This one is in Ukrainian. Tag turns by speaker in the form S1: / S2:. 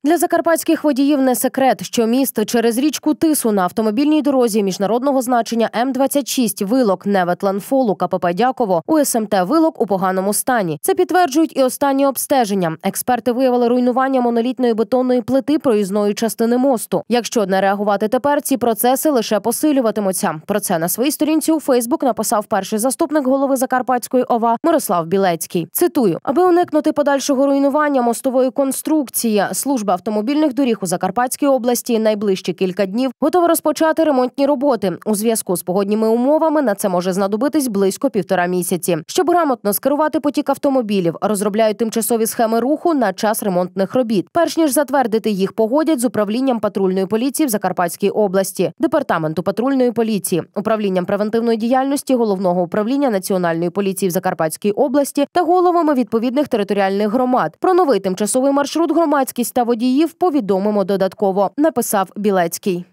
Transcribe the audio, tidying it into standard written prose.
S1: Для закарпатських водіїв не секрет, що міст через річку Тису на автомобільній дорозі міжнародного значення М-26 Вилок Неветлен-Фолу КПП Дяково у СМТ Вилок у поганому стані. Це підтверджують і останні обстеження. Експерти виявили руйнування монолітної бетонної плити проїзної частини мосту. Якщо не реагувати тепер, ці процеси лише посилюватимуться. Про це на своїй сторінці у Фейсбук написав перший заступник голови Закарпатської ОВА Мирослав Білецький. Цитую: «Аби уникнути подальшого руйнування мостової конструкції, служба автомобільних доріг у Закарпатській області найближчі кілька днів готова розпочати ремонтні роботи. У зв'язку з погодніми умовами на це може знадобитись близько 1,5 місяці. Щоб грамотно скерувати потік автомобілів, розробляють тимчасові схеми руху на час ремонтних робіт. Перш ніж затвердити їх, погодять з управлінням патрульної поліції в Закарпатській області, департаменту патрульної поліції, управлінням превентивної діяльності Головного управління Національної поліції в Закарпатській області та головами відповідних територіальних громад. Про новий тимчасовий маршрут громадськість та водіїв повідомимо додатково», – написав Білецький.